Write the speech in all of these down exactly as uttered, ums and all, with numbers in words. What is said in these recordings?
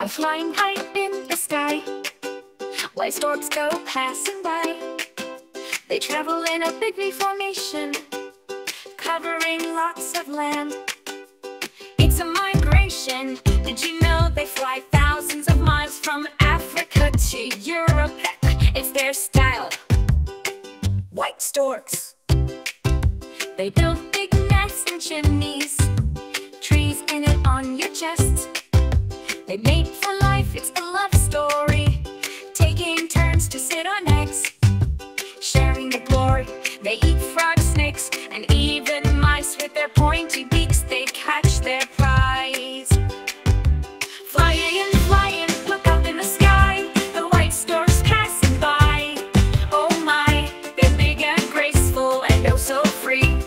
flying high in the sky, white storks go passing by. They travel in a big V formation, covering lots of land. It's a migration. Did you know they fly thousands of miles from Africa to Europe? It's their style, white storks. They build big nests and chimneys, trees in it on your chest. They mate for life, it's a love story, taking turns to sit on eggs, sharing the glory. They eat frogs, snakes, and even mice. With their pointy beaks they catch their prize. Flying, flying, look up in the sky, the white storks passing by. Oh my, they're big and graceful and oh so free.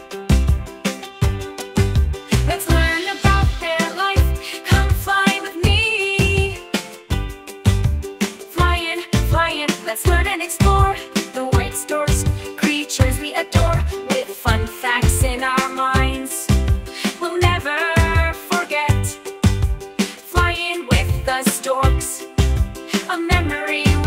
Let's learn about their life, come fly with me. Flying, flying, let's learn and explore the white storks, creatures we adore, with fun facts in our minds we'll never forget. Flying with the storks, a memory